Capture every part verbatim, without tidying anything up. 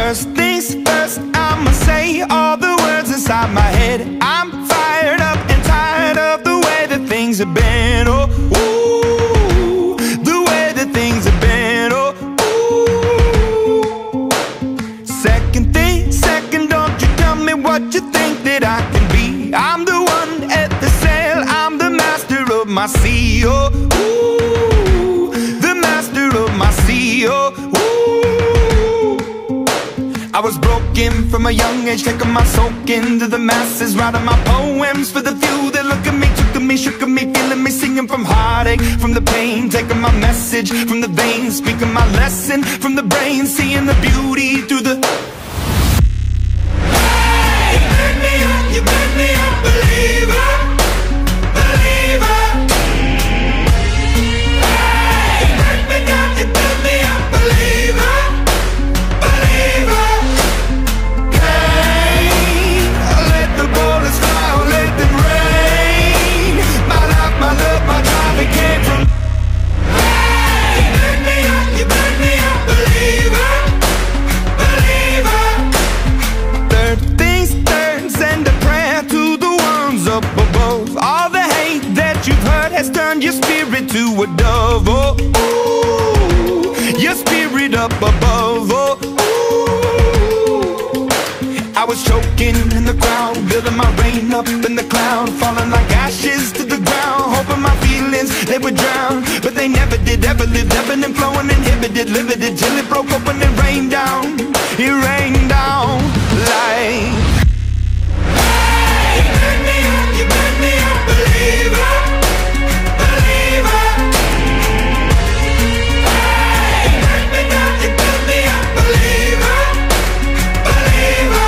First things first, I'ma say all the words inside my head. I'm fired up and tired of the way that things have been. Oh, ooh, the way that things have been. Oh, ooh. Second thing, second, don't you tell me what you think that I can be. I'm the one at the sail, I'm the master of my sea. Oh, ooh, the master of my sea. Oh, ooh. I was broken from a young age, taking my soak into the masses, writing my poems for the few that look at me, took to me, shook at me, feeling me, singing from heartache, from the pain, taking my message from the veins, speaking my lesson from the brain, seeing the beauty through the... Hey, you made me up, you made me a believer, believer. Hey, you break me down, you build me up, believer, believer. Has turned your spirit to a dove. Oh, ooh, your spirit up above. Oh, ooh. I was choking in the crowd, building my rain up in the cloud, falling like ashes to the ground, hoping my feelings, they would drown. But they never did, ever lived, ebbing and flowing, inhibited, limited, till it broke up when it rained down. It rained down like... Hey, you made me up, you made me a believer, believer. Hey, you break me down, you build me up, believer, believer.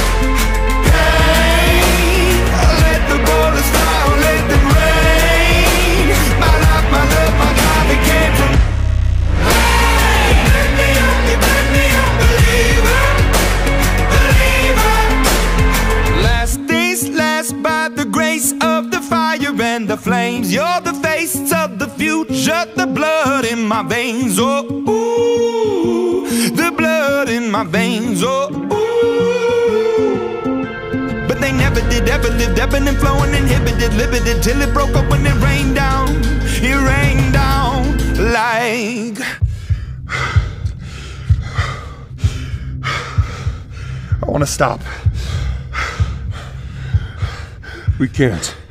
Hey, let the bullets fly, let them rain. My life, my love, my God, it came from... Hey, you made me up, you made me a believer, believer. Last things last, by the grace of the fire and the flames. You're the face of the future, the blood in my veins. Oh, ooh, the blood in my veins. Oh, ooh. But they never did, ever lived, ebbing and flowing, inhibited, limited, till it broke up when it rained down. It rained down like... I want to stop. We can't.